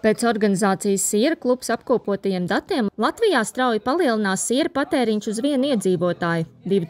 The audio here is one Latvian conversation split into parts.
Pēc organizācijas Siera klubs apkopotajiem datiem Latvijā strauji palielinās siera patēriņš uz vienu iedzīvotāju.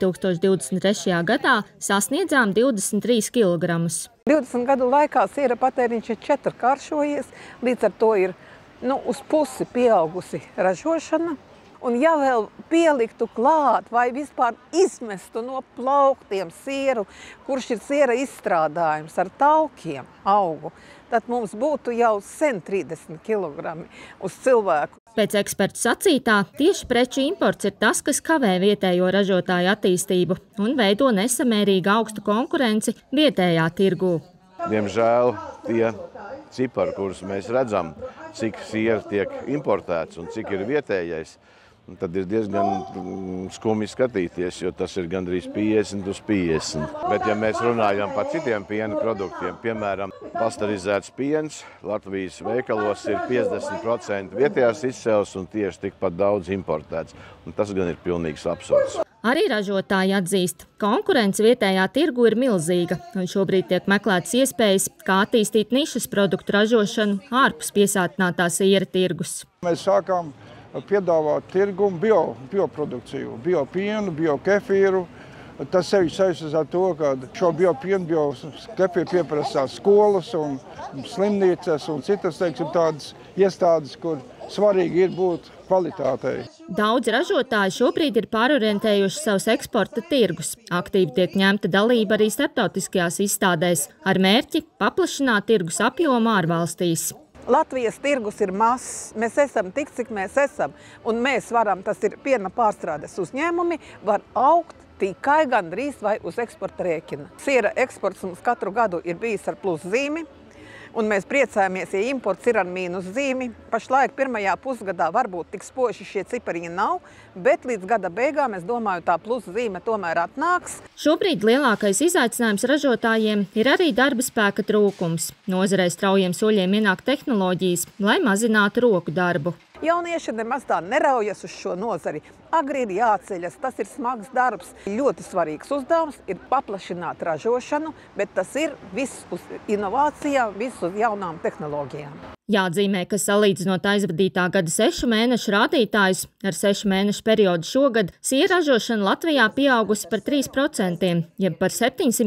2023. gadā sasniedzām 23 kg. 20 gadu laikā siera patēriņš ir 4-kāršojies, līdz ar to ir uz pusi pieaugusi ražošana. Un ja vēl pieliktu klāt vai vispār izmestu no plauktiem sieru, kurš ir siera izstrādājums ar taukiem augu, tad mums būtu jau sen 30 kg uz cilvēku. Pēc ekspertu sacītā, tieši preču imports ir tas, kas kavē vietējo ražotāju attīstību un veido nesamērīgi augstu konkurenci vietējā tirgū. Diemžēl tie cipari, kurus mēs redzam, cik siera tiek importēts un cik ir vietējais, tad ir diezgan skumji skatīties, jo tas ir gandrīz 50 uz 50. Bet ja mēs runājam par citiem piena produktiem, piemēram, pasterizēts piens, Latvijas veikalos ir 50% vietējās izcelsmes un tieši tikpat daudz importēts. Un tas gan ir pilnīgs absurds. Arī ražotāji atzīst, konkurence vietējā tirgu ir milzīga, un šobrīd tiek meklētas iespējas, kā attīstīt nišas produktu ražošanu ārpus piesātinātā siera tirgus. Mēs sākām piedāvāt tirgumu bioprodukciju, biopienu, biokefīru. Tas sevišķi saistās ar to, ka šo biopienu, biokefīru pieprasās skolas un slimnīcas un citas, tādas iestādes, kur svarīgi ir būt kvalitātei. Daudz ražotāji šobrīd ir pārorientējuši savus eksporta tirgus. Aktīvi tiek ņemta dalība arī starptautiskajās izstādēs ar mērķi paplašināt tirgus apjomu ārvalstīs. Latvijas tirgus ir mazs, mēs esam tik, cik mēs esam, un mēs varam, tas ir piena pārstrādes uzņēmumi, var augt tikai gandrīz vai uz eksporta rēķina. Siera eksports mums katru gadu ir bijis ar pluszīmi, un mēs priecājamies, ja imports ir ar mīnuszīmi. Pašlaik pirmajā pusgadā varbūt tik spoži šie cipariņi nav, bet līdz gada beigām, es domāju, tā pluszīme tomēr atnāks. Šobrīd lielākais izaicinājums ražotājiem ir arī darba spēka trūkums. Nozarei straujiem soļiem ienāk tehnoloģijas, lai mazinātu roku darbu. Jaunieši nemaz tā neraujas uz šo nozari. Agri ir jāceļas, tas ir smags darbs. Ļoti svarīgs uzdevums ir paplašināt ražošanu, bet tas ir viss uz inovācijām, viss uz jaunām tehnoloģijām. Jāatzīmē, ka salīdzinot aizvadītā gada 6 mēnešu rādītājus ar 6 mēnešu periodu šogad, siera ražošana Latvijā pieaugusi par 3%, jeb par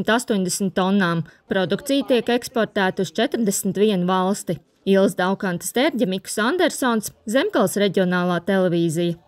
780 tonnām. Produkcija tiek eksportēta uz 41 valsti. Ilze Daukanta Sterģe, Mikus Andersons, Zemgales reģionālā televīzija.